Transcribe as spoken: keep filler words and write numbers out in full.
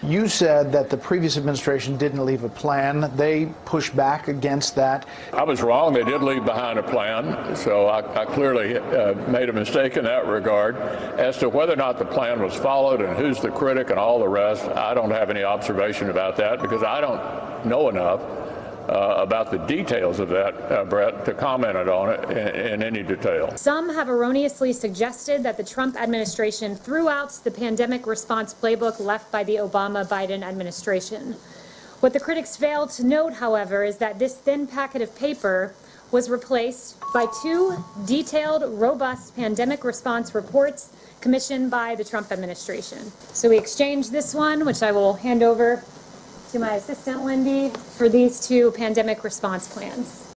You said that the previous administration didn't leave a plan. They pushed back against that. I was wrong. They did leave behind a plan, so I, I clearly uh, made a mistake in that regard. As to whether or not the plan was followed and who's the critic and all the rest, I don't have any observation about that because I don't know enough Uh, about the details of that, uh, Brett, to comment on it in, in any detail. Some have erroneously suggested that the Trump administration threw out the pandemic response playbook left by the Obama-Biden administration. What the critics failed to note, however, is that this thin packet of paper was replaced by two detailed, robust pandemic response reports commissioned by the Trump administration. So we exchanged this one, which I will hand over to my assistant, Wendy, for these two pandemic response plans.